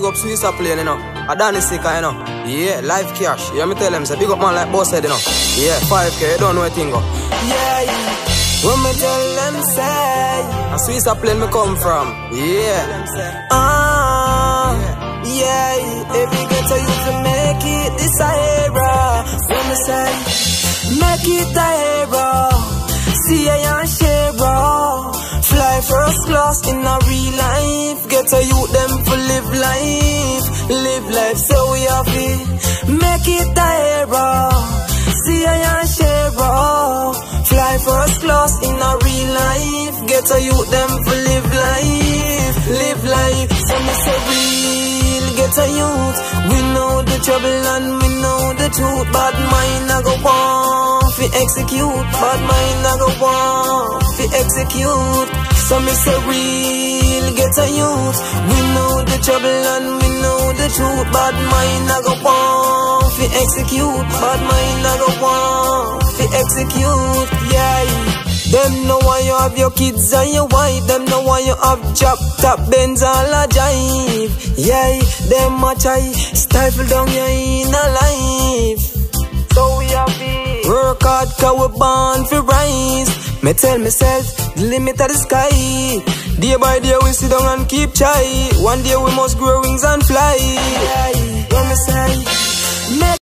up Swiss plane, you know. A Danny Sicker, you know. Yeah, live cash. You hear me tell them, say big up man like boss head, you know. Yeah, 5K, you don't know a thing, go. Yeah, when me tell them say, a Swiss plane me come from. Yeah. Yeah, every ghetto you to make it this a era. When me say, make it a era. See I and Shero. Fly first class in a real life. Get a youth them for live life. Live life so we have it. Make it a era. See I and Shero. Fly first class in a real life. Get a youth them for live life. Live life so me say real. Get a youth. We know the trouble and we know the truth. Bad mind I go on fi execute. Bad mind I go on fi execute. So me say real, get a youth. We know the trouble and we know the truth. Bad mind I go on fi execute. Bad mind I go on fi execute. Yeah. Them know why you have your kids and your wife. Them know why you have job, top Benz all a jive. Yeah, them a try stifle down your inner life. So we have it. Work hard cause we born for rise. Me tell myself the limit of the sky. Day by day we sit down and keep try. One day we must grow wings and fly. Yeah, when me say